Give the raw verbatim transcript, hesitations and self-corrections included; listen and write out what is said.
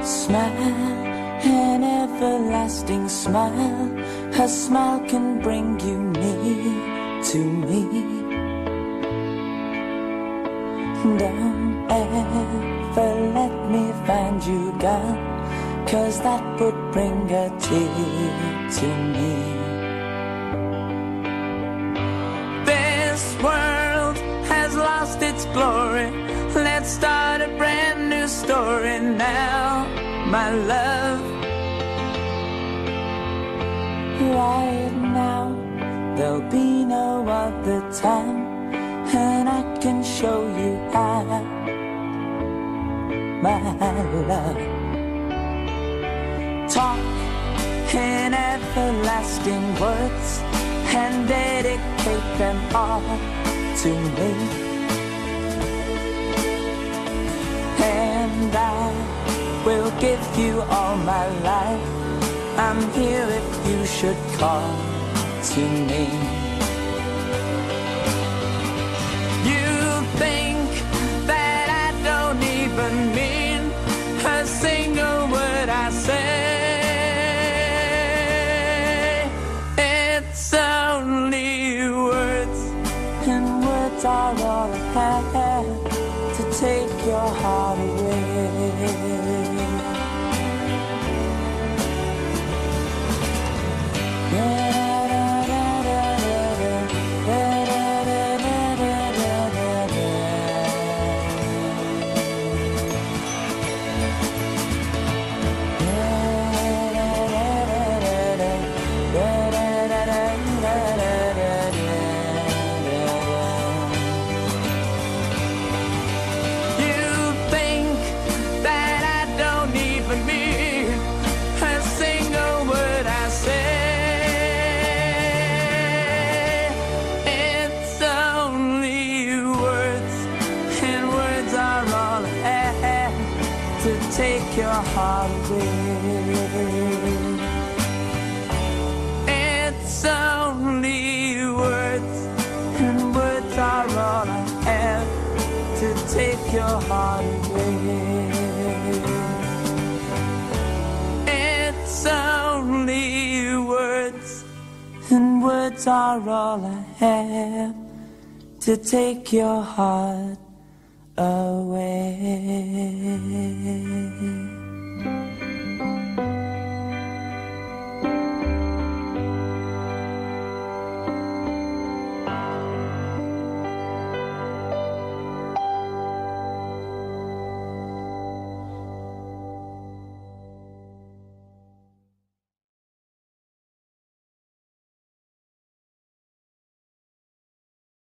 Smile, an everlasting smile. Her smile can bring you near to me. Don't ever let me find you gone, 'cause that would bring a tear to me. This world has lost its glory. Let's start a brand new story now, my love. Right now, there'll be no other time, and I can show you how, my love. Talk in everlasting words and dedicate them all to me, and I will give you all my life. I'm here if you should call to me. You think that I don't even mean a single word I say. It's only words, and words are all I have to take your heart away. To take your heart away. It's only words, and words are all I have to take your heart away. It's only words, and words are all I have to take your heart away.